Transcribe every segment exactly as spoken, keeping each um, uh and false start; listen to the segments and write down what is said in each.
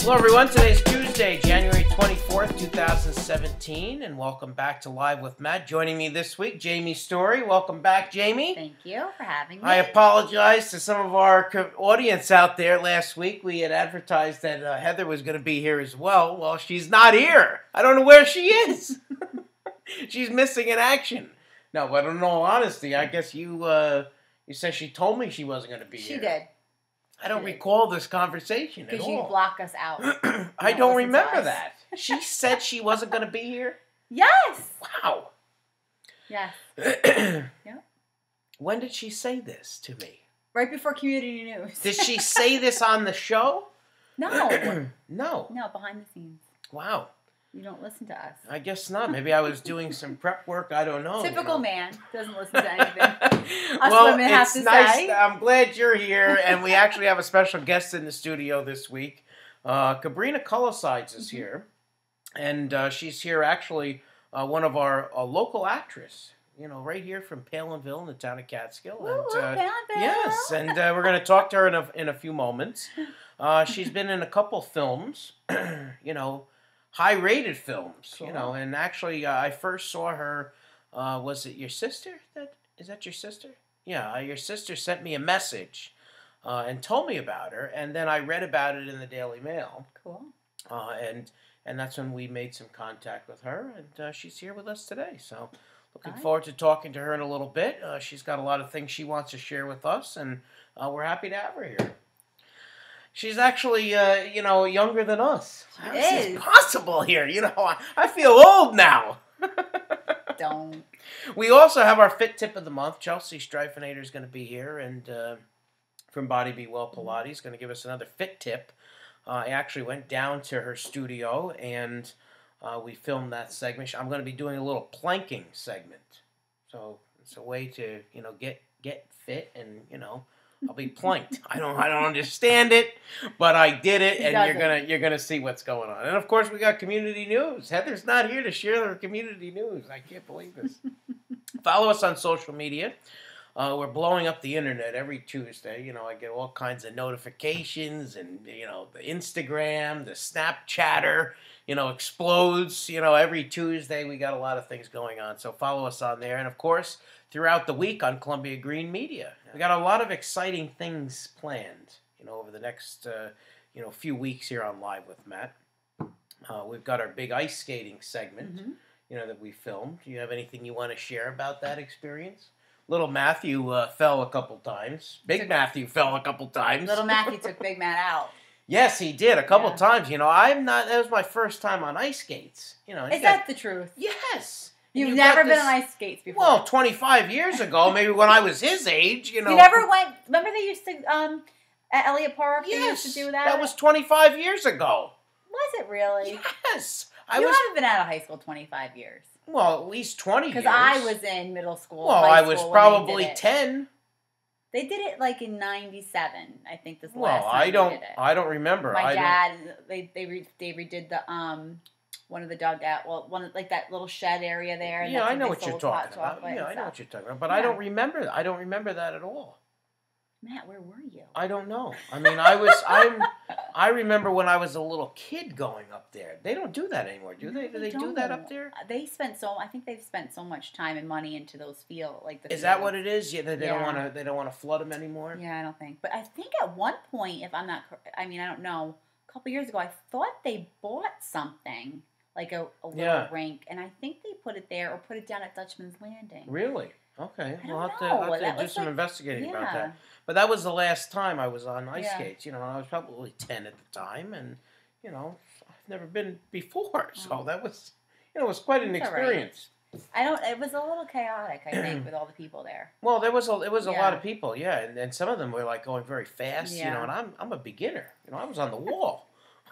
Hello everyone, today's Tuesday, January twenty-fourth, two thousand seventeen, and welcome back to Live with Matt. Joining me this week, Jamie Story. Welcome back, Jamie. Thank you for having me. I apologize to some of our co- audience out there. Last week we had advertised that uh, Heather was going to be here as well. Well, she's not here. I don't know where she is. She's missing in action. No, but in all honesty, I guess you uh, you said she told me she wasn't going to be she here. She did. I don't recall this conversation at all. Because you block us out. I don't remember that. She said she wasn't going to be here? Yes. Wow. Yes. Yep. When did she say this to me? Right before community news. Did she say this on the show? No. No. No, behind the scenes. Wow. You don't listen to us. I guess not. Maybe I was doing some prep work. I don't know. Typical you know. man. Doesn't listen to anything. Us well, women have it's to nice. say. I'm glad you're here. And we actually have a special guest in the studio this week. Uh, Cabrina Collesides is mm-hmm. here. And uh, she's here actually, uh, one of our uh, local actress. You know, right here from Palinville in the town of Catskill. Ooh, and, uh, Palinville. Yes, and uh, we're going to talk to her in a, in a few moments. Uh, she's been in a couple films, you know, high-rated films, cool. you know, and actually uh, I first saw her, uh, was it your sister? That is that your sister? Yeah, uh, your sister sent me a message uh, and told me about her, and then I read about it in the Daily Mail. Cool. Uh, and and that's when we made some contact with her, and uh, she's here with us today, so looking Hi. forward to talking to her in a little bit. Uh, she's got a lot of things she wants to share with us, and uh, we're happy to have her here. She's actually, uh, you know, younger than us. How is this possible here? You know, I, I feel old now. Don't. We also have our Fit Tip of the Month. Chelsea Streifeneder is going to be here, and uh, from Body Be Well Pilates, going to give us another Fit Tip. Uh, I actually went down to her studio, and uh, we filmed that segment. I'm going to be doing a little planking segment. So it's a way to, you know, get get fit and, you know, I'll be planked. I don't I don't understand it, but I did it, and you're gonna you're gonna see what's going on. And of course we got community news. Heather's not here to share her community news. I can't believe this. Follow us on social media. Uh, we're blowing up the internet every Tuesday. You know, I get all kinds of notifications, and you know, the Instagram, the Snapchatter, you know, explodes. You know, every Tuesday we got a lot of things going on. So follow us on there, and of course, throughout the week on Columbia Green Media. We got a lot of exciting things planned, you know, over the next, uh, you know, few weeks here on Live with Matt. Uh, we've got our big ice skating segment, mm-hmm. you know, that we filmed. Do you have anything you want to share about that experience? Little Matthew uh, fell a couple times. Big Matthew fell a couple times. Little Matthew took Big Matt out. Yes, he did a couple yeah. times. You know, I'm not. That was my first time on ice skates. You know, is that the truth? Yes. You've, You've never been on ice skates before. Well, twenty-five years ago, maybe when I was his age, you know. You never went. Remember they used to um at Elliott Park. Yes, they used to do that. That was twenty-five years ago. Was it really? Yes, I you was. haven't been out of high school twenty-five years. Well, at least twenty years. Because I was in middle school. Well, high I was school probably they ten. They did it like in ninety-seven. I think this well, last time I don't. they did it. I don't remember. My I dad. Don't... They they re, they redid the um. One of the dugout, well, one of, like that little shed area there. And yeah, that's I know they what you're sold talking hot about. Yeah, I know stuff. what you're talking about, but yeah. I don't remember. I don't remember that at all. Matt, where were you? I don't know. I mean, I was. I'm. I remember when I was a little kid going up there. They don't do that anymore, do they? No, Do they, they do that up there? They spent so. I think they've spent so much time and money into those fields. Like the. Is fields. that what it is? Yeah, they, they yeah. don't want to. They don't want to flood them anymore. Yeah, I don't think. But I think at one point, if I'm not, I mean, I don't know. A couple years ago, I thought they bought something. Like a, a little yeah. rink, and I think they put it there or put it down at Dutchman's Landing. Really? Okay. I We'll have to, know. I'll have to That do was some like, investigating yeah. about that. But that was the last time I was on ice yeah. skates. You know, I was probably ten at the time, and you know, I've never been before, so oh. that was, you know, it was quite an That's experience. Right. I don't. It was a little chaotic, I think, with all the people there. Well, there was a it was a yeah. lot of people, yeah, and, and some of them were like going very fast, yeah. you know, and I'm I'm a beginner, you know, I was on the wall.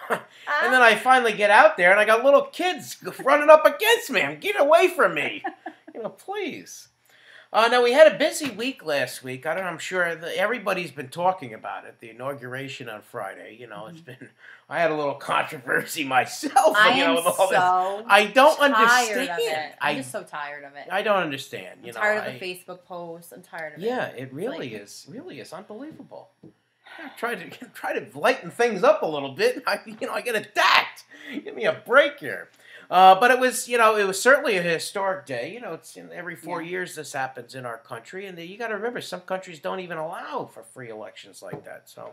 And then I finally get out there, and I got little kids running up against me. Get away from me. You know, please. Uh, now, we had a busy week last week. I don't know, I'm sure the, everybody's been talking about it, the inauguration on Friday. You know, it's been, I had a little controversy myself. I you know, am with all so this. I don't tired understand. Of it. I'm I, just so tired of it. I don't understand. You I'm know, tired of I, the Facebook posts. I'm tired of yeah, it. it really like, is. Really is unbelievable. I try to try to lighten things up a little bit. I, you know, I get attacked. Give me a break here. Uh, but it was, you know, it was certainly a historic day. You know, it's in every four yeah. years this happens in our country, and you got to remember, some countries don't even allow for free elections like that. So,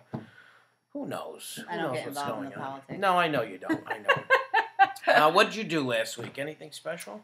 who knows? I who don't knows get what's involved going in the on? politics. No, I know you don't. I know. uh, what did you do last week? Anything special?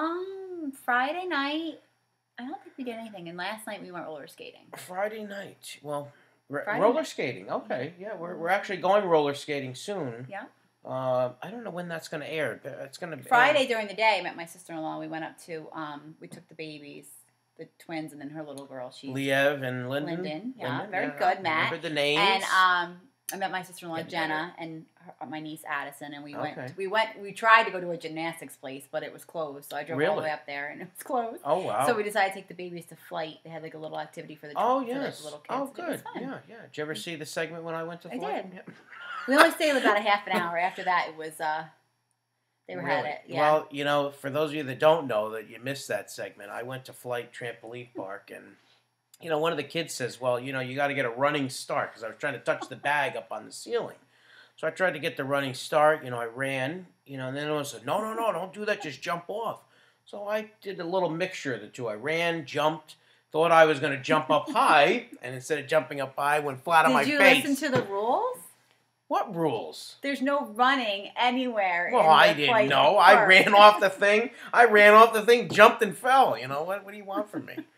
Um, Friday night. I don't think we did anything, and last night we went roller skating. Friday night. Well, r- Friday roller night. skating. Okay, yeah, we're we're actually going roller skating soon. Yeah. Uh, I don't know when that's going to air. It's going to Friday air. During the day. I met my sister-in-law. We went up to. Um, we took the babies, the twins, and then her little girl. She's Liev and Lyndon. Lyndon, yeah, Lyndon, very yeah. good, Matt. Remember the names. And um, I met my sister-in-law Getting Jenna and her, my niece Addison, and we Okay. went. We went. We tried to go to a gymnastics place, but it was closed. So I drove Really? all the way up there, and it was closed. Oh wow! So we decided to take the babies to Flight. They had like a little activity for the oh for yes, the little kids. oh It was good, fun. yeah, yeah. Did you ever see the segment when I went to I Flight? did. Yep. We only stayed about a half an hour. After that, it was uh, they were Really? had it. Yeah. Well, you know, for those of you that don't know that you missed that segment, I went to Flight Trampoline Park, and you know, one of the kids says, "Well, you know, you got to get a running start," because I was trying to touch the bag up on the ceiling. So I tried to get the running start. You know, I ran. You know, and then it was, "No, no, no, don't do that. Just jump off." So I did a little mixture of the two. I ran, jumped. Thought I was going to jump up high, and instead of jumping up high, went flat on my face. Did you listen to the rules? What rules? There's no running anywhere. Well, in I the didn't Flight know. Park. I ran off the thing. I ran off the thing, jumped and fell. You know what? What do you want from me?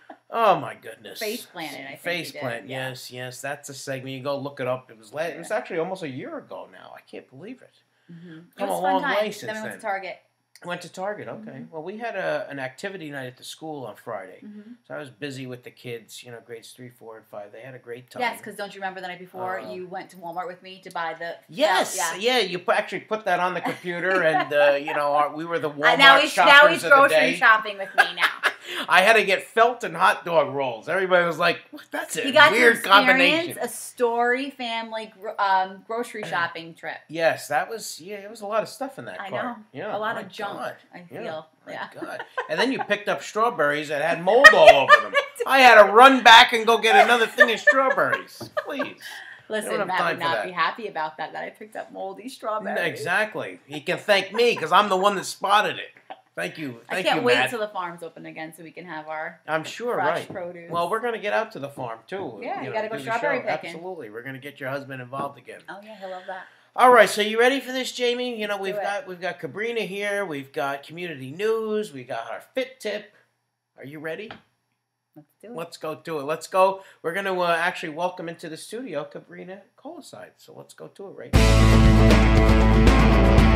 Oh my goodness! Face planted. I think Face you did. plant. Yeah. Yes, yes. That's a segment. You go look it up. It was la- It was actually almost a year ago now. I can't believe it. Mm-hmm. Come it was a long fun way time. since then we went then. to Target. Went to Target. Okay. Mm-hmm. Well, we had a an activity night at the school on Friday, Mm-hmm. so I was busy with the kids. You know, grades three, four, and five. They had a great time. Yes, because don't you remember the night before Uh, you went to Walmart with me to buy the? Yes, Yeah. yeah. You pu- actually put that on the computer, and uh, you know, our, we were the Walmart Uh, now he's shoppers now he's of the grocery day. shopping with me now. I had to get Felton hot dog rolls. Everybody was like, "What? That's a He got weird to combination." experience a story family gro- um, grocery shopping trip. Yes, that was yeah. It was a lot of stuff in that I cart. know. Yeah, A lot my of junk. God. I Yeah, feel. my Yeah. God. And then you picked up strawberries that had mold all over them. I had to run back and go get another thing of strawberries. Please. Listen, have Matt time would for not that. be happy about that. That I picked up moldy strawberries. Exactly. He can thank me because I'm the one that spotted it. Thank you. Thank I can't you, wait Matt. till the farm's open again so we can have our I'm sure, fresh right. produce. Well, we're going to get out to the farm, too. Yeah, you know, gotta go do the strawberry show. picking. Absolutely. We're going to get your husband involved again. Oh yeah, he'll love that. All right, so you ready for this, Jamie? You know, Let's we've do it. got we've got Cabrina here, we've got community news, we got our fit tip. Are you ready? Let's do it. Let's go to it. Let's go. We're going to uh, actually welcome into the studio Cabrina Collesides. So let's go to it right now.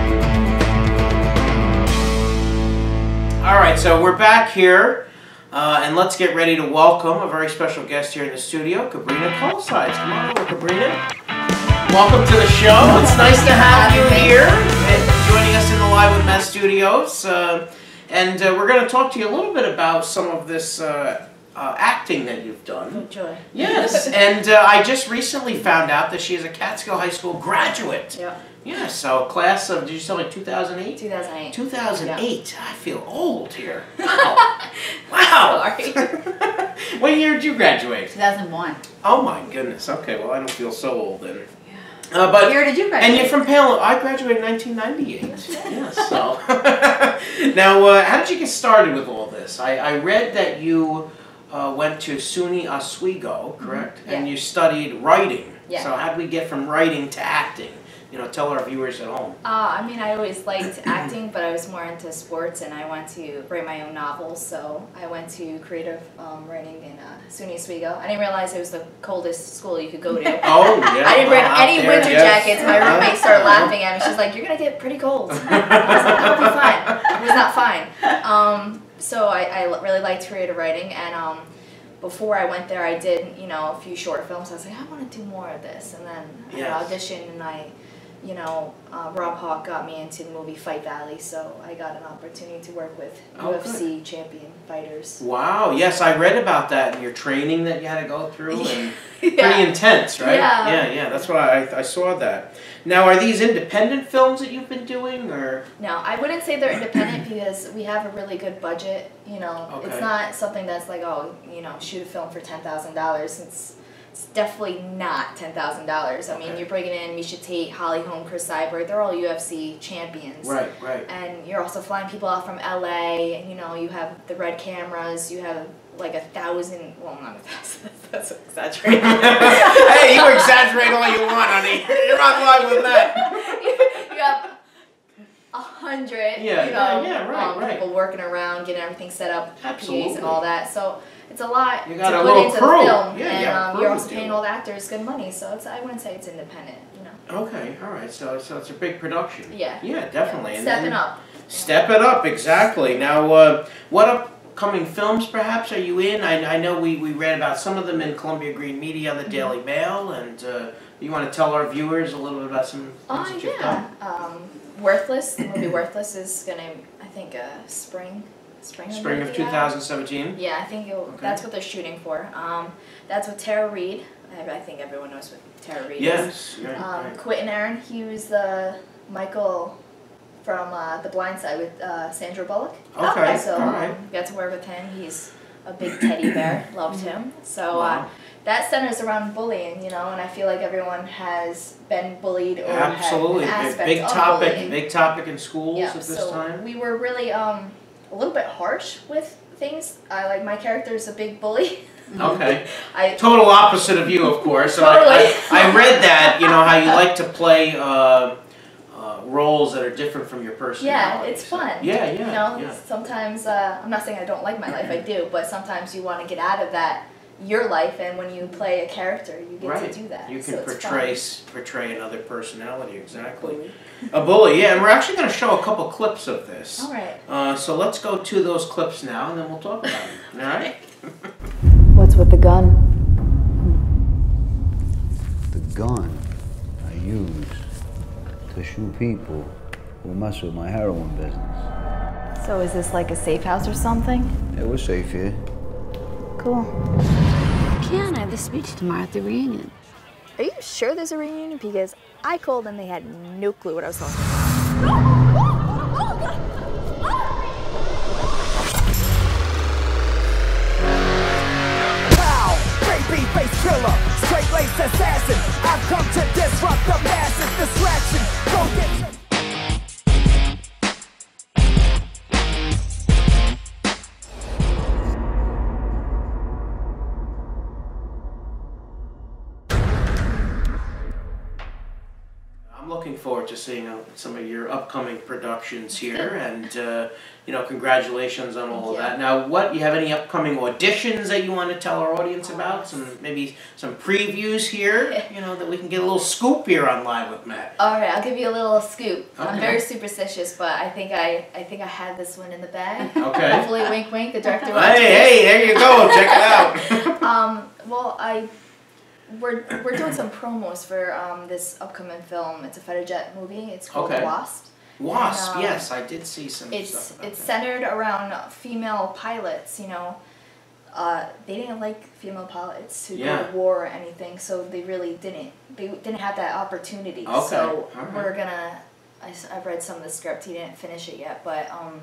All right, so we're back here, uh, and let's get ready to welcome a very special guest here in the studio, Cabrina Collesides. Come on over, Cabrina. Welcome to the show. It's nice to have you here, and joining us in the Live with Matt studios. Uh, and uh, we're going to talk to you a little bit about some of this uh, uh, acting that you've done. Joy. Yes, and uh, I just recently found out that she is a Catskill High School graduate. Yep. Yeah, so class of, did you tell me two thousand eight? two thousand eight. two thousand eight. I feel old here. Wow. Wow. Sorry. What year did you graduate? two thousand one. Oh my goodness. Okay, well I don't feel so old then. Yeah. Uh, but What year did you graduate? and you're from Palo. I graduated in nineteen ninety-eight. Yes. So now, uh, how did you get started with all this? I, I read that you uh, went to SUNY Oswego, correct? Mm-hmm. Yeah. And you studied writing. Yeah. So how did we get from writing to acting? You know, tell our viewers at home. Uh, I mean, I always liked acting, but I was more into sports, and I went to write my own novels. So I went to creative um, writing in uh, SUNY Oswego. I didn't realize it was the coldest school you could go to. Oh, yeah. I didn't bring Out any there, winter yes. jackets. My roommate started laughing at me. She's like, "You're gonna get pretty cold." I was like, "I'll be fine." It was not fine. Um, so I, I l- really liked creative writing, and um, before I went there, I did you know a few short films. I was like, I want to do more of this, and then I Yes. auditioned, and I. You know, uh, Rob Hawk got me into the movie Fight Valley, so I got an opportunity to work with Oh, U F C champion fighters. Wow, yes, I read about that and your training that you had to go through, and Yeah. pretty intense, right? Yeah. yeah, yeah. That's what I I saw that. Now, are these independent films that you've been doing, or? No, I wouldn't say they're independent because we have a really good budget. You know, Okay. it's not something that's like, oh, you know, shoot a film for ten thousand dollars. It's it's definitely not ten thousand dollars. I mean, Okay. you're bringing in Misha Tate, Holly Holm, Chris Cyborg. They're all U F C champions. Right, right. And you're also flying people out from L A. And, you know, you have the red cameras. You have like a thousand. Well, not a thousand. That's exaggerating. Hey, you exaggerate all you want, honey. You're on live with that. you, you have a hundred. Yeah, you know, yeah, yeah, right, um, right. people working around, getting everything set up, Absolutely. P As and all that. So it's a lot You to got a put little into crew. the film, Yeah, and you got a um, crew you're to also do paying it. all the actors good money. So it's I wouldn't say it's independent. You know. Okay, all right. So, so it's a big production. Yeah. Yeah, definitely. And Stepping then- up. Step it up, exactly. Now, uh, what upcoming films, perhaps, are you in? I, I know we, we read about some of them in Columbia Green Media, the Daily Mail, and uh, you want to tell our viewers a little bit about some Oh things that you've yeah. done? Um, Worthless. The movie Worthless is gonna, I think, uh, spring. Spring. Spring of maybe, two yeah. thousand seventeen. Yeah, I think it, Okay. that's what they're shooting for. Um, that's with Tara Reid. I, I think everyone knows what Tara Reid is. Yes. Right, Um, right. Quentin Aaron, he was the Michael from uh, The Blind Side with uh, Sandra Bullock. Okay, So all um, right. got to work with him. He's a big teddy bear. Loved him. So uh, Wow. that centers around bullying, you know, and I feel like everyone has been bullied or Absolutely. had an Big, aspect big of topic, bullying. big topic in schools Yeah, at this so time. we were really um, a little bit harsh with things. I like my character is a big bully. Okay. I Total opposite of you, of course. And Totally. I, I, I read that, you know, how you like to play uh, uh, roles that are different from your personality. Yeah, it's So- fun. Yeah, yeah, You know, yeah. sometimes, uh, I'm not saying I don't like my life, I do, but sometimes you want to get out of that, your life, and when you play a character, you get Right. to do that. You so can it's portray fun. s- portray another personality, exactly. A bully, yeah, and we're actually going to show a couple clips of this. All right. Uh, so let's go to those clips now, and then we'll talk about them. All right? What's with the gun? The gun I use to shoot people who mess with my heroin business. So is this like a safe house or something? Yeah, we're safe here. Cool. Can I have the speech tomorrow at the reunion? Are you sure there's a reunion? Because I called and they had no clue what I was talking about. Baby-face killer, straight-laced assassin. I've come to disrupt the massive distraction. Go get your I'm looking forward to seeing uh, some of your upcoming productions here, and uh, you know, congratulations on all of you. that. Now, what you have any upcoming auditions that you want to tell our audience about? Some maybe some previews here, you know, that we can get a little scoop here on Live with Matt. All right, I'll give you a little scoop. I'm Okay. very superstitious, but I think I, I think I had this one in the bag. Okay. Hopefully, wink, wink. The director. Hey, watches hey, there you go. Check it out. Um, well, I we're we're doing some promos for um this upcoming film. It's a fighter jet movie. It's called Okay. Wasp. Wasp, Um, yes, I did see some It's stuff about it's that. centered around female pilots. You know, uh, they didn't like female pilots to Yeah. go to war or anything, so they really didn't. They didn't have that opportunity. Okay, So alright. we're gonna. I, s- I've read some of the script. He didn't finish it yet, but um.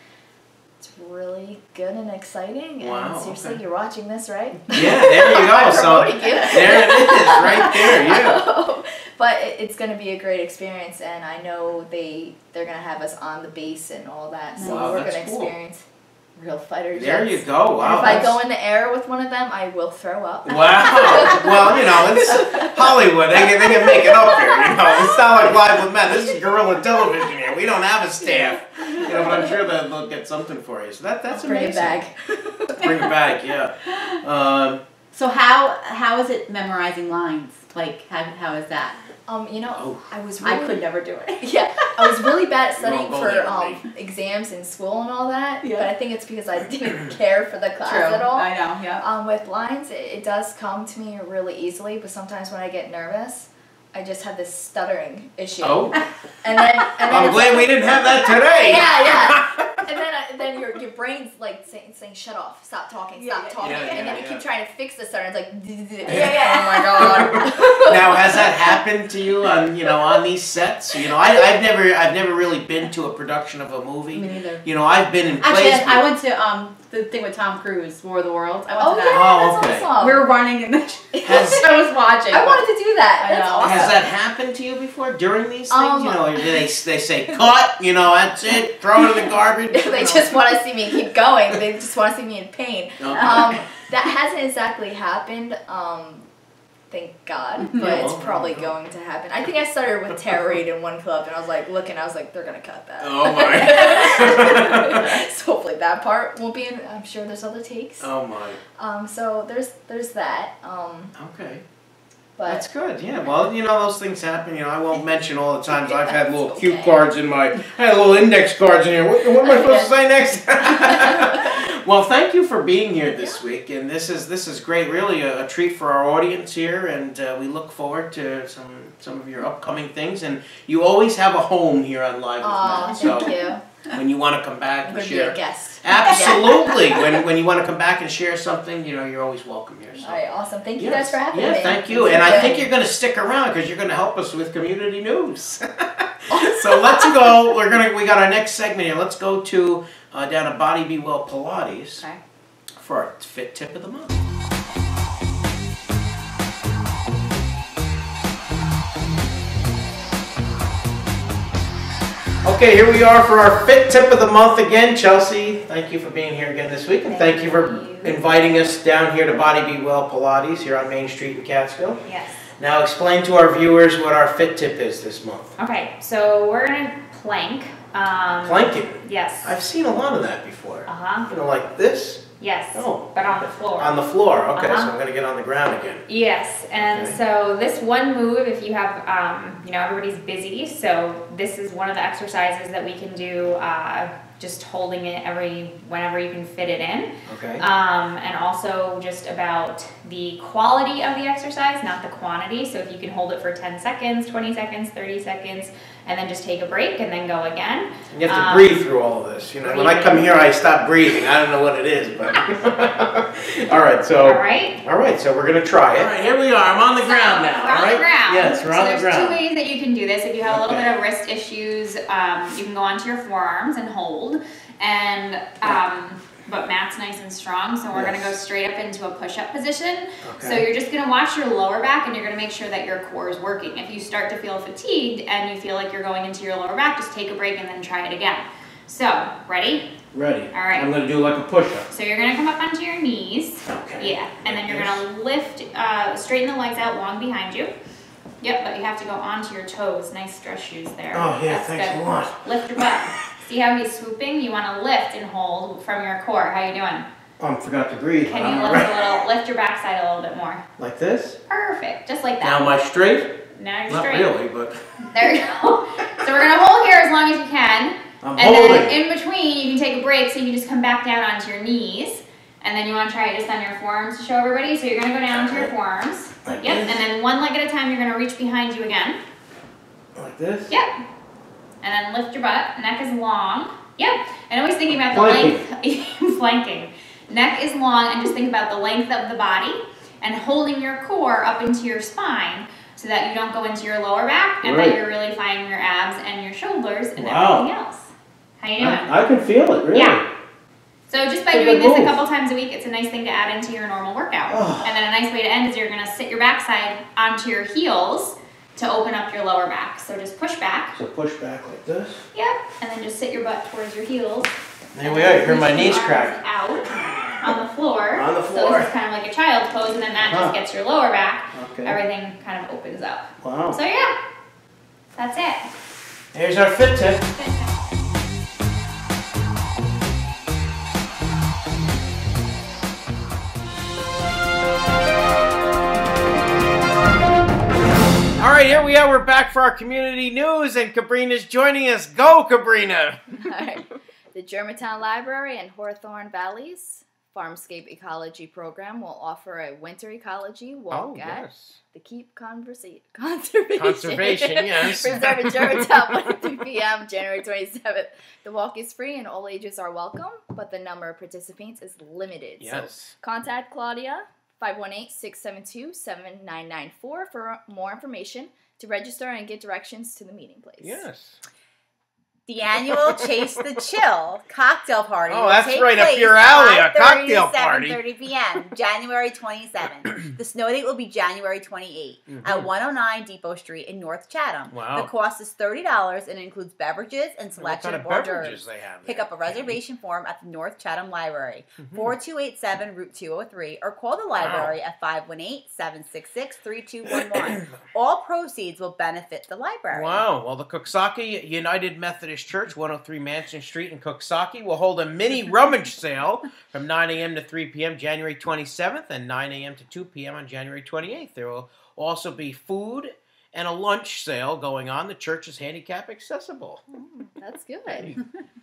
It's really good and exciting, and Wow, seriously, okay. you're watching this, right? Yeah, there you go. I'm So promoting you. there it is, right there. Yeah. But it, it's going to be a great experience, and I know they they're going to have us on the base and all that, so Wow, we're that's going to cool. experience real fighter jets. There you go. Wow. And if I that's- go in the air with one of them, I will throw up. Wow. Well, you know, it's Hollywood. They can, they can make it up here, you know. It's not like Live with Matt. This is guerrilla television here. We don't have a staff. You know, but I'm sure that they'll get something for you. So that, that's Bring it amazing. back. Bring it back, yeah. Um, So how how is it memorizing lines? Like how how is that? Um, you know, Oh. I was really, I could never do it. Yeah, I was really bad at You won't studying go for there with um, exams in school and all that, Yeah. but I think it's because I didn't care for the class True. at all. I know. Yeah. Um, with lines, it, it does come to me really easily, but sometimes when I get nervous, I just have this stuttering issue. oh, And then, and then I'm it's glad like- we didn't have that today. Yeah, yeah. And then, I, then your your brain's like saying, saying, "Shut off, stop talking, Yeah, stop yeah, talking," yeah, and then yeah, you yeah. keep trying to fix the stutter. It's like, Yeah, yeah. Oh my God. Now, has that happened to you on you know on these sets? You know, I I've never I've never really been to a production of a movie. Me neither. You know, I've been in Actually, plays. I, I went to um the thing with Tom Cruise, War of the Worlds. I went Oh to yeah, that. Oh, that's okay. awesome. We were running in the Has- I was watching. I wanted to do that. I That's know. awesome. Has that happened to you before during these things? Um, you know, do they they say cut? You know, that's it. Throw it in the garbage. you They know? just want to see me keep going. They just want to see me in pain. Okay. Um, that hasn't exactly happened. Um, thank God, but Yeah, it's well, probably well. going to happen. I think I started with Terror Raid in one club, and I was like looking. I was like, they're gonna cut that. Oh my. So hopefully that part won't be in. I'm sure there's other takes. Oh my. Um, so there's there's that. Um, Okay. but That's good, yeah. Well, you know, those things happen. You know, I won't mention all the times I've had little That's cue okay. cards in my, I had little index cards in here. What, what am I supposed to say next? Well, thank you for being here this week, and this is this is great. Really, a, a treat for our audience here, and uh, we look forward to some some of your upcoming things. And you always have a home here on Live with Aw, Matt. thank So you. when you want to come back I'm and gonna be share, a guest. absolutely. when when you want to come back and share something, you know, you're always welcome here. So. All right, awesome. Thank you Yes. guys for having yeah, me. thank you. It's And I good. think you're going to stick around because you're going to help us with community news. So let's go. We're gonna. We got our next segment here. Let's go to uh, down to Body Be Well Pilates Okay. for our fit tip of the month. Okay, here we are for our fit tip of the month again. Chelsea, thank you for being here again this week, and thank, Thank you for you. inviting us down here to Body Be Well Pilates here on Main Street in Catskill. Yes. Now explain to our viewers what our fit tip is this month. Okay, so we're gonna plank. Um, Planking. Yes. I've seen a lot of that before. Uh huh. You know, like this Yes. Oh. But on the floor. on the floor. Okay, so Uh-huh. I'm gonna get on the ground again. Yes, and Okay. so this one move, if you have, um, you know, everybody's busy, so this is one of the exercises that we can do, uh, just holding it every, whenever you can fit it in. Okay. Um, and also just about the quality of the exercise, not the quantity. So if you can hold it for ten seconds, twenty seconds, thirty seconds, and then just take a break and then go again. And you have to um, breathe through all of this. You know, when I come here, I stop breathing. I don't know what it is, but. all right, so. All right. All right, so we're gonna try it. All right, here we are. I'm on the ground now. We're all on right? the ground. Yes, we're so on the there's ground. two ways that you can do this. If you have a little Okay. bit of wrist issues, um, you can go onto your forearms and hold. And um, but Matt's nice and strong, so we're Yes. gonna go straight up into a push-up position. So Okay. you're just gonna watch your lower back, and you're gonna make sure that your core is working. If you start to feel fatigued and you feel like you're going into your lower back, just take a break and then try it again. So ready? Ready. All right. I'm gonna do like a push-up. So you're gonna come up onto your knees. Okay. Yeah, and then you're Yes. gonna lift, uh, straighten the legs out long behind you. Yep, but you have to go onto your toes. Nice dress shoes there. Oh yeah, That's thanks good. a lot. Lift your butt. See how he's swooping? You want to lift and hold from your core. How you doing? Oh, I forgot to breathe. Can I'm you all lift right. a little? Lift your backside a little bit more. Like this? Perfect, just like Now that. am I straight? Now you're Not straight. really, but There you go. So we're gonna hold here as long as you can, I'm and holding. then in between you can take a break. So you can just come back down onto your knees, and then you want to try it just on your forearms to show everybody. So you're gonna go down to your forearms. Like Yep, this? and then one leg at a time. You're gonna reach behind you again. Like this? Yep. And then lift your butt. Neck is long. Yep. And always thinking about the Planking. length. Flanking. Neck is long, and just think about the length of the body and holding your core up into your spine so that you don't go into your lower back and Right. that you're really finding your abs and your shoulders and Wow. everything else. How you doing? I, I can feel it, really. Yeah. So just by It's a doing good this a move. couple times a week, it's a nice thing to add into your normal workout. Oh. And then a nice way to end is you're gonna sit your backside onto your heels to open up your lower back. So just push back. So push back like this. Yep. And then just sit your butt towards your heels. There And we then are. You hear my reach your knees arms crack. Out on the floor. On the So floor. this is kind of like a child's pose, and then that Huh. just gets your lower back. Okay. Everything kind of opens up. Wow. So yeah, that's it. Here's our fit tip. All right, here we are. We're back for our community news, and Cabrina's joining us. Go, Cabrina! Alright. The Germantown Library and Hawthorne Valley's Farmscape Ecology Program will offer a winter ecology walk Oh, at yes. the Keep Conversa- Conservation. Conservation, yes. Preserve in Germantown, one to three p.m., January twenty-seventh. The walk is free and all ages are welcome, but the number of participants is limited. Yes. So contact Claudia, five one eight, six seven two, seven nine nine four for more information to register and get directions to the meeting place. Yes. The annual Chase the Chill cocktail party Oh, will that's take right up place your alley, a cocktail five thirty to party. seven thirty p.m. January twenty-seventh. The snow date will be January twenty-eighth Mhm. at one oh nine Depot Street in North Chatham. Wow. The cost is thirty dollars and includes beverages and What selection kind of of hors beverages d'oeuvres. they have Pick there? up a reservation form at the North Chatham Library, Mhm. four two eight seven Route two oh three, or call the library at five one eight, seven six six, three two one one. All proceeds will benefit the library. Wow. Well, the Coxsackie United Methodist Church, one oh three Mansion Street in Coxsackie, will hold a mini rummage sale from nine a.m. to three p.m. January twenty-seventh and nine a.m. to two p.m. on January twenty-eighth. There will also be food and a lunch sale going on. The church is handicap accessible. Mm, that's good.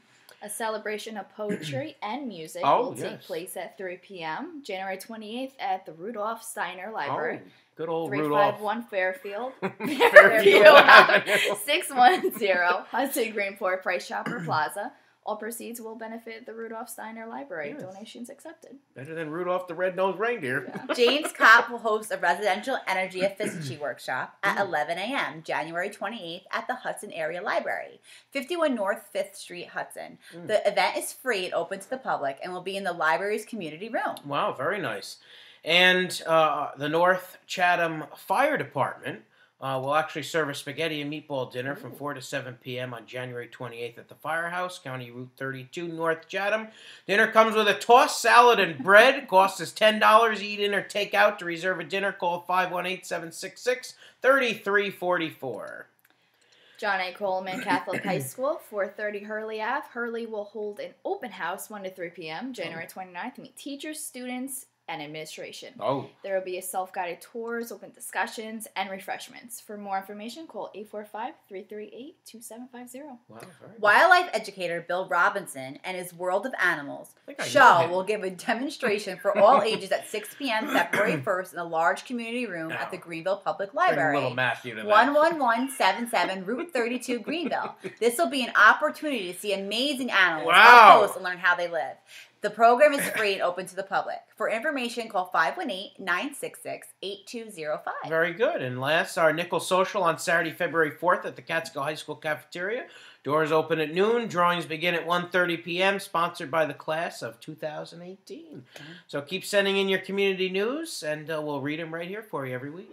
A celebration of poetry and music Oh, will take yes. place at three p.m. January twenty-eighth at the Rudolph Steiner Library. Oh, good old three Rudolph. five one Fairfield. Fairfield Avenue. six one zero Hudson Greenport Price Chopper Plaza. All proceeds will benefit the Rudolph Steiner Library. Yes. Donations accepted. Better than Rudolph the Red-Nosed Reindeer. James Kopp will host a residential energy efficiency workshop at eleven a.m. January twenty-eighth at the Hudson Area Library, fifty-one North fifth Street, Hudson. Mm. The event is free and open to the public and will be in the library's community room. Wow, very nice. And uh, the North Chatham Fire Department uh, will actually serve a spaghetti and meatball dinner from four to seven p.m. on January twenty-eighth at the Firehouse, County Route thirty-two, North Chatham. Dinner comes with a tossed salad and bread. Cost is ten dollars. Eat in or take out. To reserve a dinner, call five one eight, seven six six, three three four four. John A. Coleman Catholic High School, four thirty Hurley Avenue. Hurley will hold an open house one to three p.m. January twenty-ninth to meet teachers, students, and administration. Oh. There will be a self-guided tours, open discussions, and refreshments. For more information, call eight four five, three three eight, two seven five zero. Wow, very good. Wildlife educator Bill Robinson and his World of Animals think I know show him. will give a demonstration for all ages at six p.m. February first in a large community room at the Greenville Public Bring Library. little Matthew to that. one one one seven seven Route thirty-two, Greenville. This will be an opportunity to see amazing animals Wow. up close and learn how they live. The program is free and open to the public. For information, call five one eight, nine six six, eight two zero five. Very good. And last, our Nickel Social on Saturday, February fourth at the Catskill High School cafeteria. Doors open at noon. Drawings begin at one thirty p.m. Sponsored by the class of two thousand eighteen. So keep sending in your community news, and uh, we'll read them right here for you every week.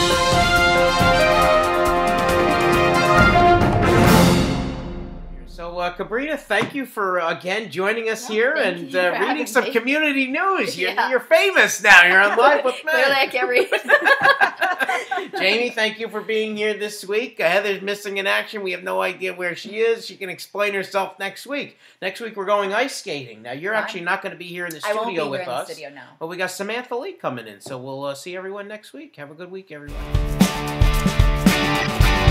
So, uh, Cabrina, thank you for, uh, again, joining us Oh, here thank and you uh, for reading having some me. community news. You're, Yeah. you're famous now. You're on Live with Men. Clearly I can't read. Jamie, thank you for being here this week. Uh, Heather's missing in action. We have no idea where she is. She can explain herself next week. Next week, we're going ice skating. Now, you're Fine. actually not going to be here in the I studio won't be here with in the us. studio, no. But we got Samantha Lee coming in, so we'll uh, see everyone next week. Have a good week, everyone.